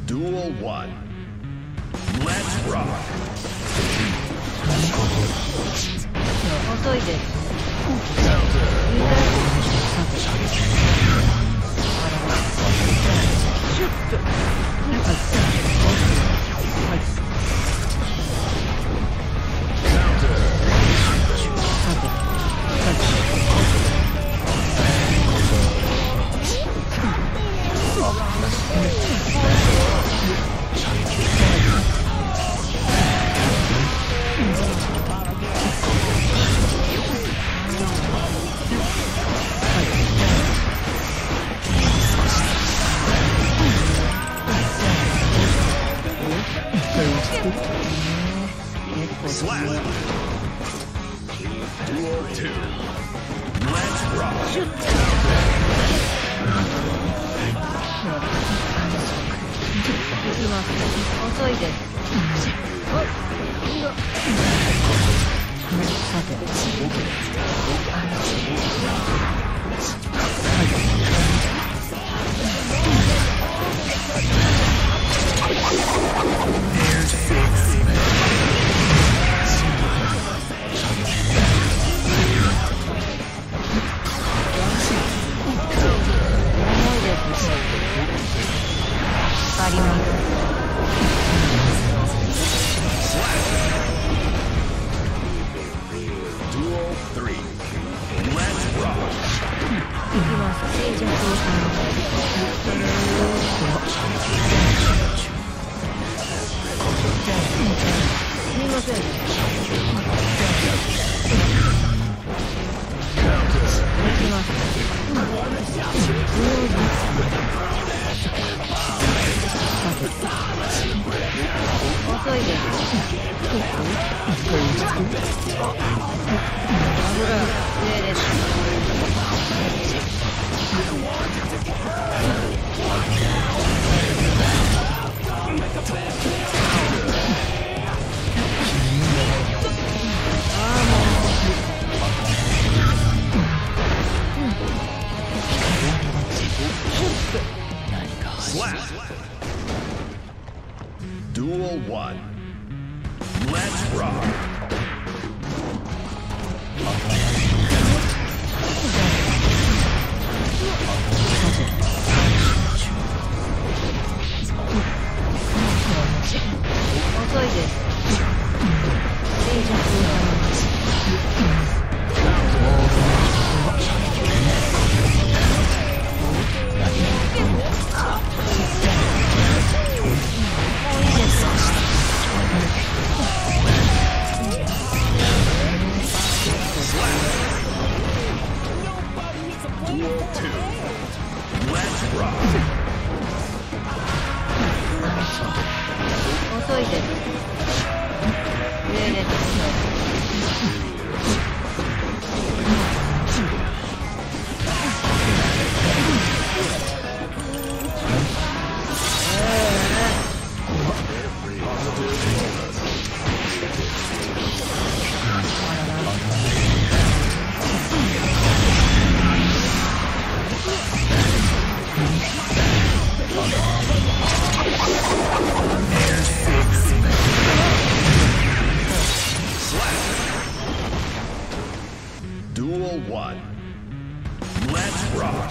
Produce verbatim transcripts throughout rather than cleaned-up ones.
Duel one. Let's rock. 遅いです。シュッと。 Slap. Duel two. Let's rock. 遅いです。さて。あります。 Duel three. Let's rock. いきます。静寂をすみません。いきます。遅いです。油が上です。 Slap. Duel one. Let's rock. 遅いです。静寂を Duel two. Let's rock. 遅いです。上です。 Duel one. Let's rock.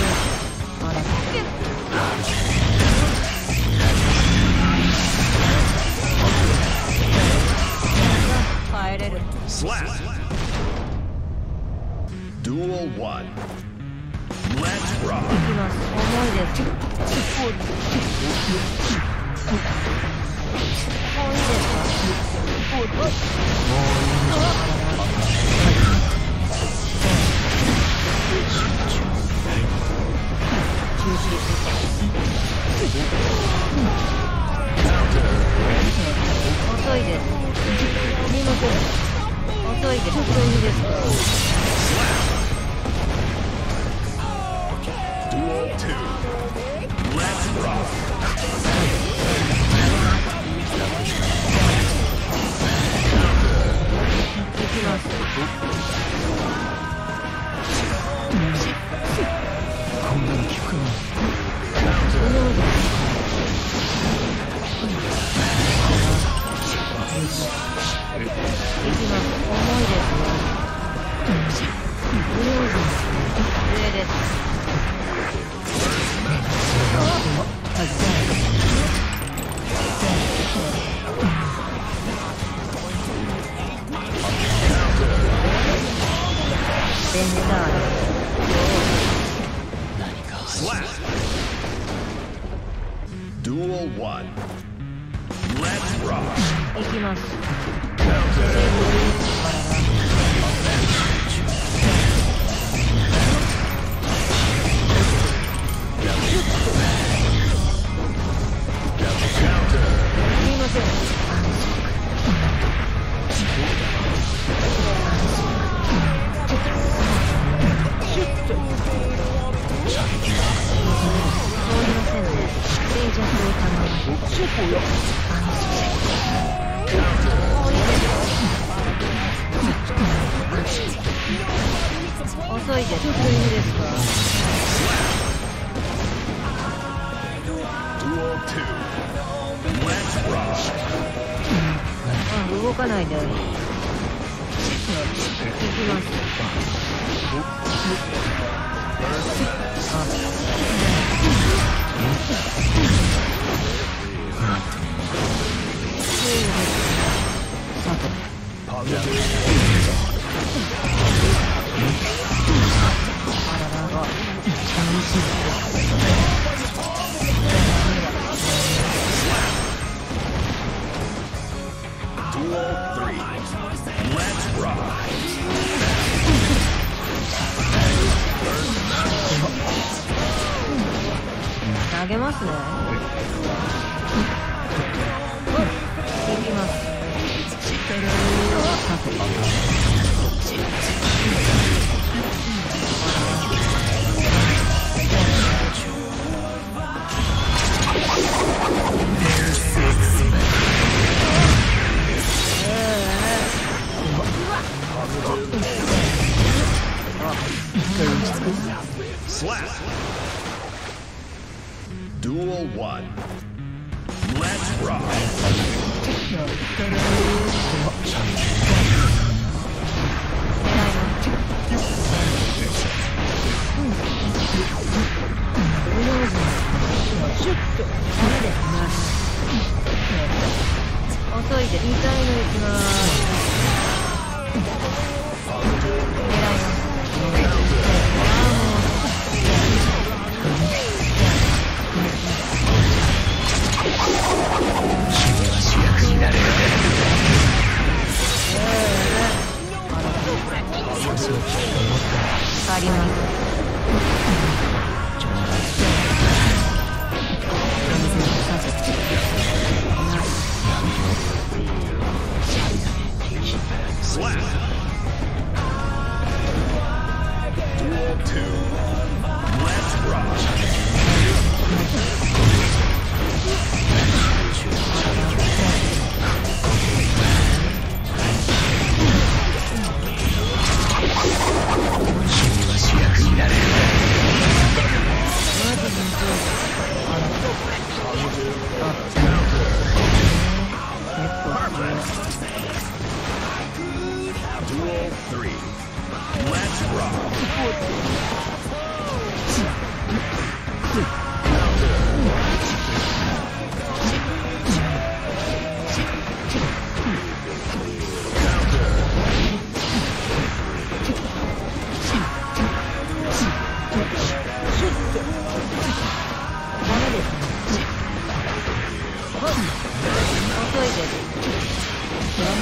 遅 one. Let's rock. いきます。重いです。もういいですか？遅いです。すみません。遅いです。ちょっといいですか Duel two. Let's rock. いきます。 こんなの聞くの。 いきます。重いですね。上です。ベンダーです。 Slap. Duel one. Let's rock. いきます。 すみません。遅いです。ちょっといいですか？ Duel two. Let's rock. あ、動かないで。行きます。 Duel three. Let's rock. 投げますね。行きます。 Slap. Duel one. Let's rock. 遅いで痛いのいきます。狙います。あります。 Slap.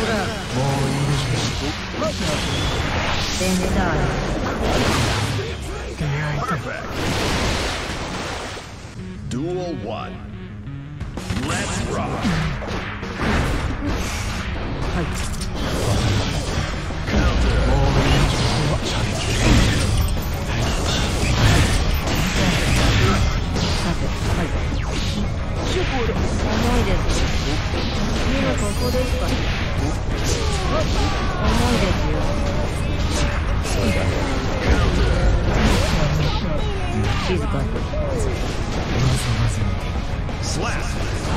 Perfect. Duel one. Let's rock. Slap.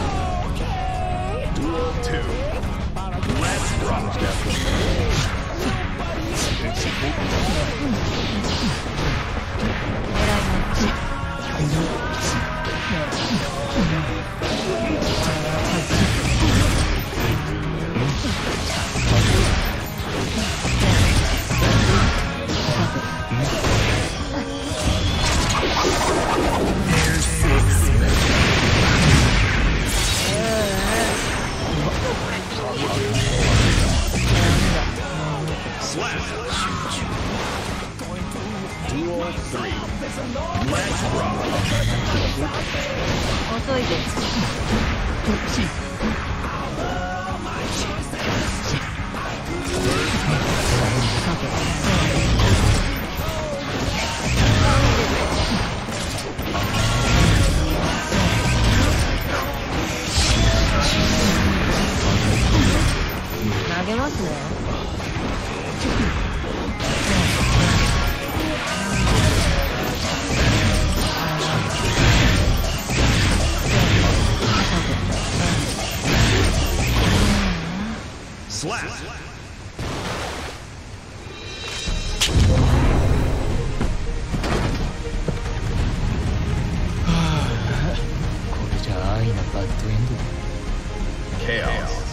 Duel two. Let's rock. Slap. Duel three. Let's rock. 遅いです。投げますね。 Slap. これじゃ安易なバッドエンドだ。 Chaos.